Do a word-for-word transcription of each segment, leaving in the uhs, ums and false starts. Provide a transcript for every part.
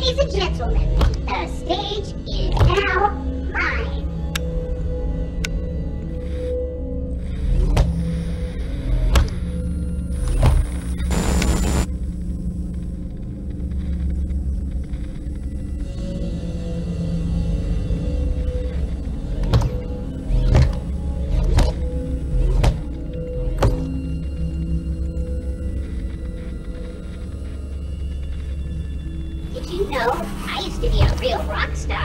Ladies and gentlemen, the stage is now mine. Did you know I used to be a real rock star?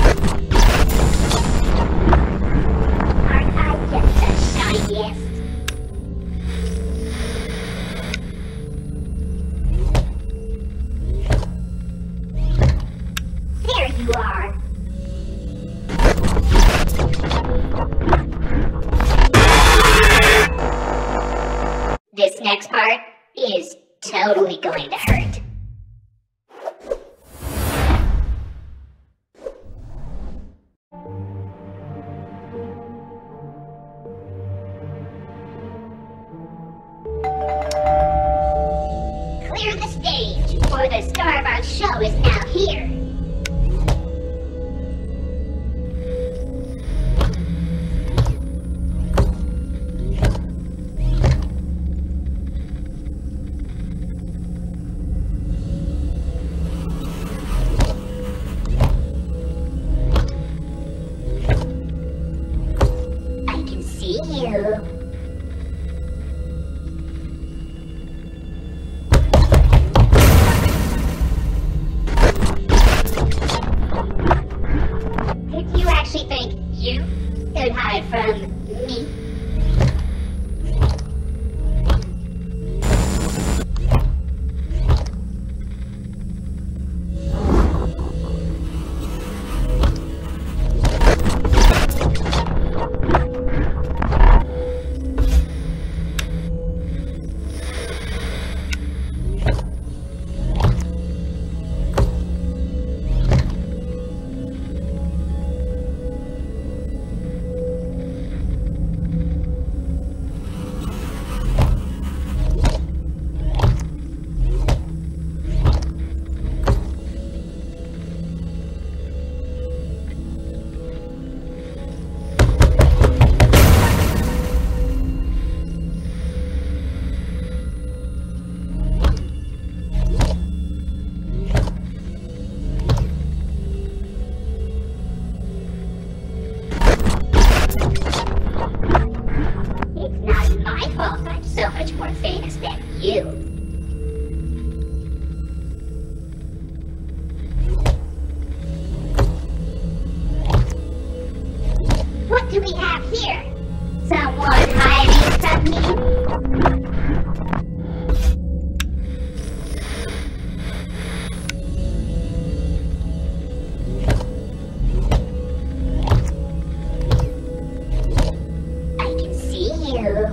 Aren't I just the shiniest? There you are. This next part is totally going to hurt. Clear the stage, for the star of our show is now here. I can see you. Did you actually think you could hide from me? I'm so much more famous than you. What do we have here? Someone hiding from me? I can see you.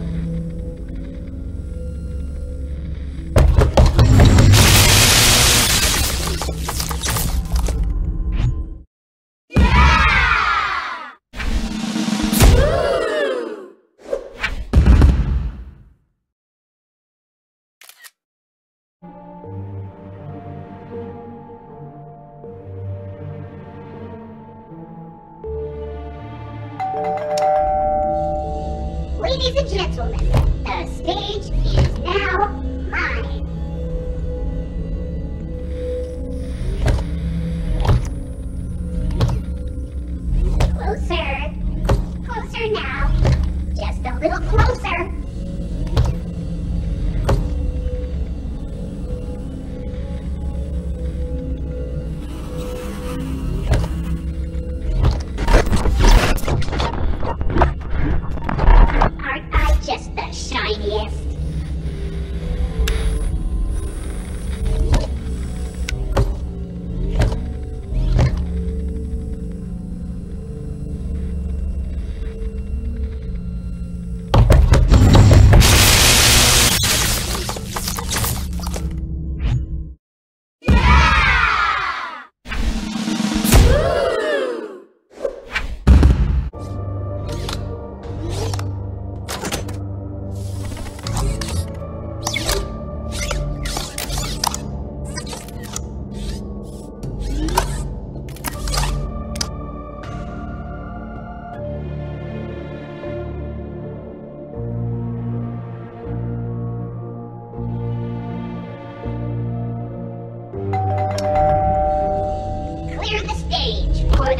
Ladies and gentlemen, the stage is now mine. Closer. Closer now. Just a little closer. Aren't I just the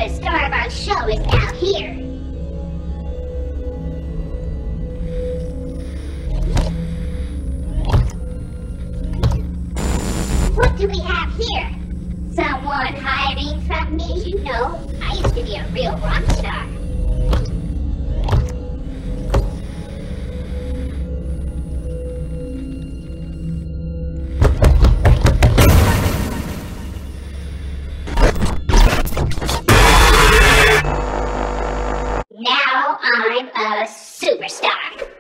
The star of our show is now here. What do we have here? Someone hiding from me? You know, I used to be a real rock star. Now I'm a superstar.